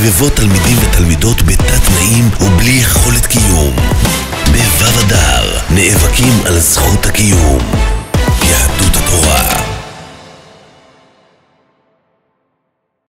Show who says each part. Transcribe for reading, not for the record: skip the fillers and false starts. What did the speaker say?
Speaker 1: רבבות תלמידים ותלמידות בתת תנאים ובלי יכולת קיום. בו"ו אדר נאבקים על זכות הקיום.